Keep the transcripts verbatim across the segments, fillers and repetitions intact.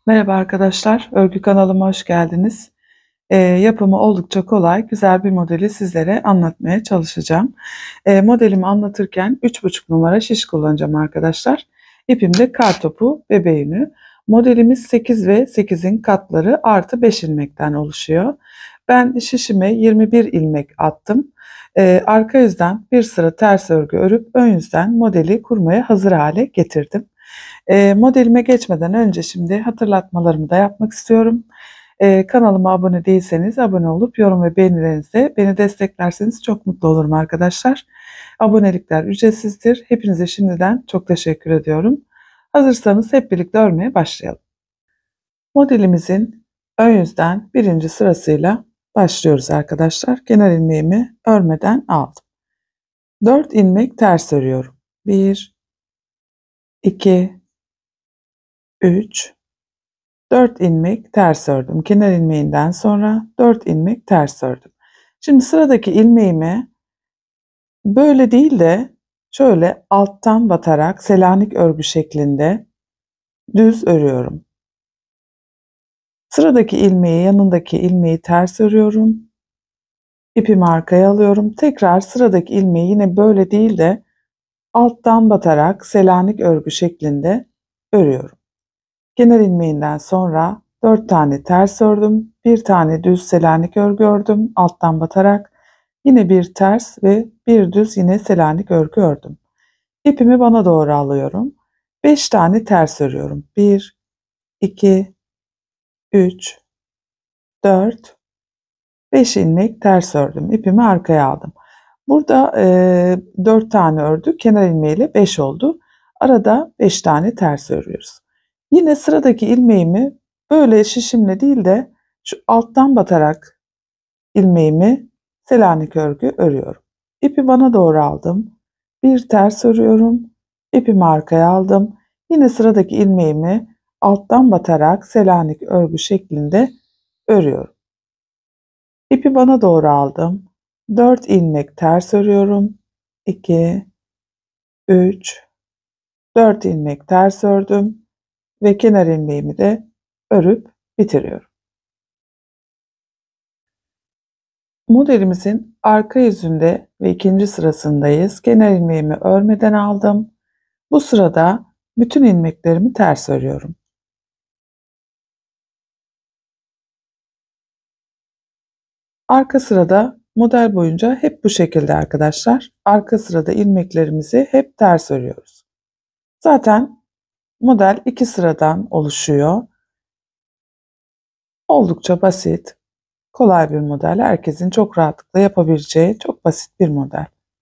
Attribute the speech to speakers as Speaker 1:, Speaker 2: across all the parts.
Speaker 1: Merhaba arkadaşlar, örgü kanalıma hoş geldiniz. Eee, yapımı oldukça kolay, güzel bir modeli sizlere anlatmaya çalışacağım. Eee, modelimi anlatırken üç buçuk numara şiş kullanacağım arkadaşlar. İpim de kartopu bebe yünü. Modelimiz sekiz ve sekizin katları artı beş ilmekten oluşuyor. Ben şişime yirmi bir ilmek attım. Eee, arka yüzden bir sıra ters örgü örüp ön yüzden modeli kurmaya hazır hale getirdim. Eee, modelime geçmeden önce şimdi hatırlatmalarımı da yapmak istiyorum. Eee, kanalıma abone değilseniz abone olup yorum ve beğenilerinizle beni desteklerseniz çok mutlu olurum arkadaşlar. Abonelikler ücretsizdir. Hepinize şimdiden çok teşekkür ediyorum. Hazırsanız hep birlikte örmeye başlayalım. Modelimizin ön yüzden birinci sırasıyla başlıyoruz arkadaşlar. Kenar ilmeğimi örmeden aldım. dört ilmek ters örüyorum. bir, iki, üç, dört ilmek ters ördüm. Kenar ilmeğinden sonra dört ilmek ters ördüm. Şimdi sıradaki ilmeğimi böyle değil de şöyle alttan batarak Selanik örgü şeklinde düz örüyorum. Sıradaki ilmeği yanındaki ilmeği ters örüyorum. İpimi arkaya alıyorum. Tekrar sıradaki ilmeği yine böyle değil de alttan batarak Selanik örgü şeklinde örüyorum. Kenar ilmeğinden sonra dört tane ters ördüm. Bir tane düz Selanik örgü ördüm alttan batarak. Yine bir ters ve bir düz yine Selanik örgü ördüm. İpimi bana doğru alıyorum. beş tane ters örüyorum. bir, iki, üç, dört, beş ilmek ters ördüm. İpimi arkaya aldım. Burada e, dört tane ördük. Kenar ilmeğiyle beş oldu. Arada beş tane ters örüyoruz. Yine sıradaki ilmeğimi böyle şişimle değil de şu alttan batarak ilmeğimi Selanik örgü örüyorum. İpi bana doğru aldım. Bir ters örüyorum. İpimi arkaya aldım. Yine sıradaki ilmeğimi alttan batarak Selanik örgü şeklinde örüyorum. İpi bana doğru aldım. dört ilmek ters örüyorum. iki, üç, dört ilmek ters ördüm ve kenar ilmeğimi de örüp bitiriyorum. Modelimizin arka yüzünde ve ikinci sırasındayız. Kenar ilmeğimi örmeden aldım. Bu sırada bütün ilmeklerimi ters örüyorum. Arka sırada model boyunca hep bu şekilde arkadaşlar. Arka sırada ilmeklerimizi hep ters örüyoruz. Zaten model iki sıradan oluşuyor. Oldukça basit, kolay bir model. Herkesin çok rahatlıkla yapabileceği çok basit bir model.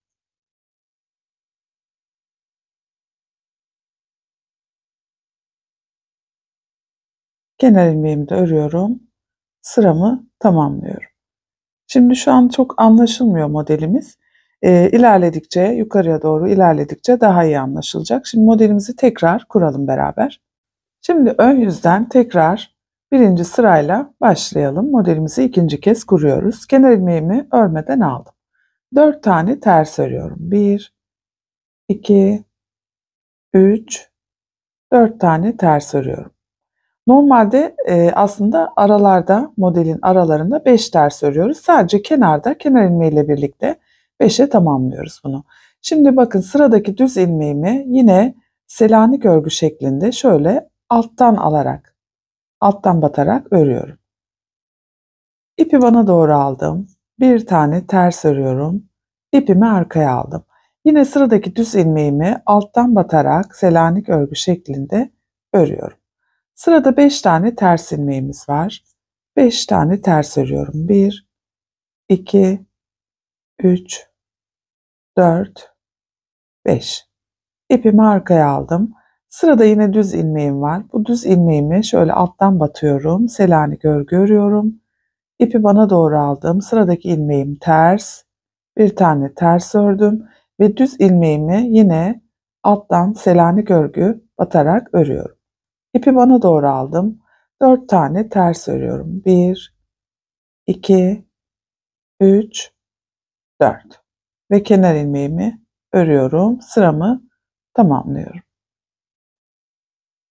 Speaker 1: Kenar ilmeğimi de örüyorum. Sıramı tamamlıyorum. Şimdi şu an çok anlaşılmıyor modelimiz. Ee, ilerledikçe, yukarıya doğru ilerledikçe daha iyi anlaşılacak. Şimdi modelimizi tekrar kuralım beraber. Şimdi ön yüzden tekrar birinci sırayla başlayalım. Modelimizi ikinci kez kuruyoruz. Kenar ilmeğimi örmeden aldım. dört tane ters örüyorum. bir, iki, üç, dört tane ters örüyorum. Normalde e, aslında aralarda, modelin aralarında beş ters örüyoruz. Sadece kenarda kenar ilmeği ile birlikte beşe tamamlıyoruz bunu. Şimdi bakın sıradaki düz ilmeğimi yine Selanik örgü şeklinde şöyle alttan alarak, alttan batarak örüyorum. İpi bana doğru aldım. Bir tane ters örüyorum. İpimi arkaya aldım. Yine sıradaki düz ilmeğimi alttan batarak Selanik örgü şeklinde örüyorum. Sırada beş tane ters ilmeğimiz var. beş tane ters örüyorum. bir, iki, üç, dört, beş. İpimi arkaya aldım. Sırada yine düz ilmeğim var. Bu düz ilmeğimi şöyle alttan batıyorum. Selanik örgü örüyorum. İpi bana doğru aldım. Sıradaki ilmeğim ters. Bir tane ters ördüm ve düz ilmeğimi yine alttan Selanik örgü batarak örüyorum. İpi bana doğru aldım. dört tane ters örüyorum. bir, iki, üç, dört. Ve kenar ilmeğimi örüyorum. Sıramı tamamlıyorum.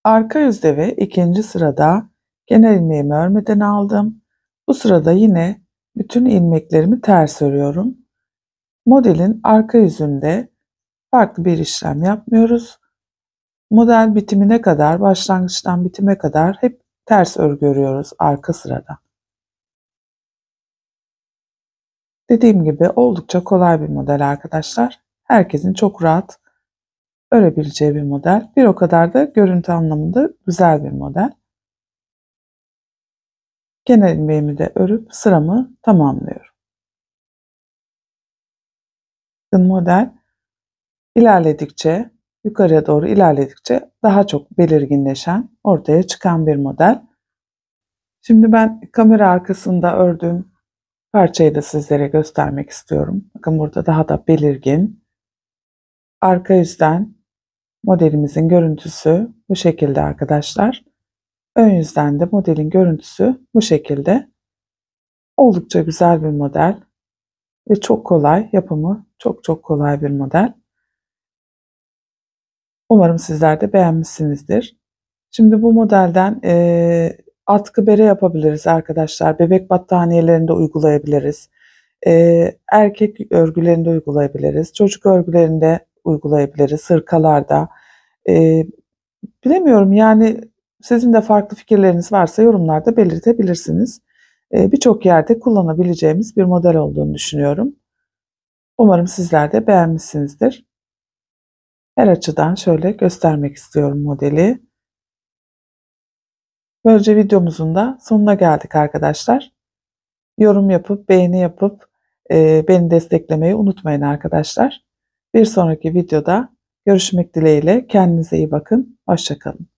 Speaker 1: Arka yüzde ve ikinci sırada genel ilmeğimi örmeden aldım. Bu sırada yine bütün ilmeklerimi ters örüyorum. Modelin arka yüzünde farklı bir işlem yapmıyoruz. Model bitimine kadar, başlangıçtan bitime kadar hep ters örgü örüyoruz arka sırada. Dediğim gibi oldukça kolay bir model arkadaşlar. Herkesin çok rahat örebileceği bir model. Bir o kadar da görüntü anlamında güzel bir model. Genel ilmeğimi de örüp sıramı tamamlıyorum. Model ilerledikçe, yukarıya doğru ilerledikçe daha çok belirginleşen, ortaya çıkan bir model. Şimdi ben kamera arkasında ördüğüm parçayı da sizlere göstermek istiyorum. Bakın burada daha da belirgin. Arka yüzden modelimizin görüntüsü bu şekilde arkadaşlar. Ön yüzden de modelin görüntüsü bu şekilde. Oldukça güzel bir model ve çok kolay yapımı, çok çok kolay bir model. Umarım sizler de beğenmişsinizdir. Şimdi bu modelden e, atkı bere yapabiliriz arkadaşlar. Bebek battaniyelerinde uygulayabiliriz. E, erkek örgülerinde uygulayabiliriz. Çocuk örgülerinde uygulayabiliriz. Hırkalarda. E, bilemiyorum yani sizin de farklı fikirleriniz varsa yorumlarda belirtebilirsiniz. E, Birçok yerde kullanabileceğimiz bir model olduğunu düşünüyorum. Umarım sizler de beğenmişsinizdir. Her açıdan şöyle göstermek istiyorum modeli. Böylece videomuzun da sonuna geldik arkadaşlar. Yorum yapıp beğeni yapıp e, beni desteklemeyi unutmayın arkadaşlar. Bir sonraki videoda görüşmek dileğiyle. Kendinize iyi bakın. Hoşça kalın.